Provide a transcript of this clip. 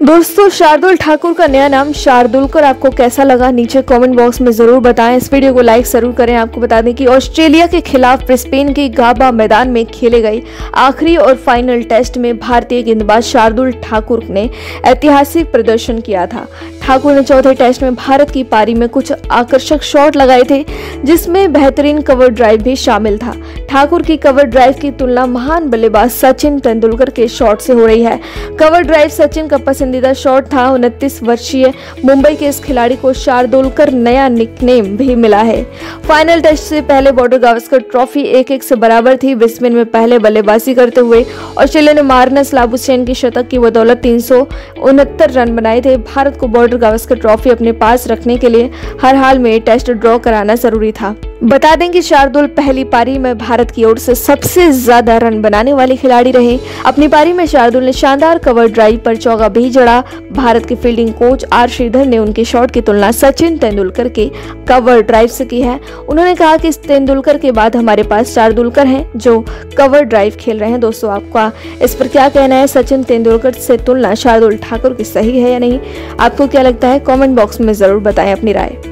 दोस्तों, शार्दुल ठाकुर का नया नाम शार्दुलकर आपको कैसा लगा नीचे कमेंट बॉक्स में जरूर बताएं। इस वीडियो को लाइक जरूर करें। आपको बता दें कि ऑस्ट्रेलिया के खिलाफ ब्रिस्बेन के गाबा मैदान में खेले गए आखिरी और फाइनल टेस्ट में भारतीय गेंदबाज शार्दुल ठाकुर ने ऐतिहासिक प्रदर्शन किया था। ठाकुर ने चौथे टेस्ट में भारत की पारी में कुछ आकर्षक शॉट लगाए थे, जिसमें बेहतरीन कवर ड्राइव भी शामिल था। ठाकुर की कवर ड्राइव की तुलना महान बल्लेबाज सचिन तेंदुलकर के शॉट से हो रही है। कवर ड्राइव सचिन का पसंदीदा शॉट था। 29 वर्षीय मुंबई के इस खिलाड़ी को शार्दुलकर नया निकनेम भी मिला है। फाइनल टेस्ट से पहले बॉर्डर गावस्कर ट्रॉफी 1-1 से बराबर थी। ब्रिस्बेन में पहले बल्लेबाजी करते हुए ऑस्ट्रेलिया ने मार्नस लाबुशेन की शतक की बदौलत 369 रन बनाए थे। भारत को बॉर्डर गावस्कर ट्रॉफी अपने पास रखने के लिए हर हाल में टेस्ट ड्रॉ कराना जरूरी था। बता दें कि शार्दुल पहली पारी में भारत की ओर से सबसे ज्यादा रन बनाने वाले खिलाड़ी रहे। अपनी पारी में शार्दुल ने शानदार कवर ड्राइव पर चौका भी जड़ा। भारत के फील्डिंग कोच आर श्रीधर ने उनके शॉट की तुलना सचिन तेंदुलकर के कवर ड्राइव से की है। उन्होंने कहा कि तेंदुलकर के बाद हमारे पास शार्दुलकर हैं जो कवर ड्राइव खेल रहे हैं। दोस्तों, आपका इस पर क्या कहना है? सचिन तेंदुलकर से तुलना शार्दुल ठाकुर की सही है या नहीं? आपको क्या लगता है? कमेंट बॉक्स में जरूर बताएं अपनी राय।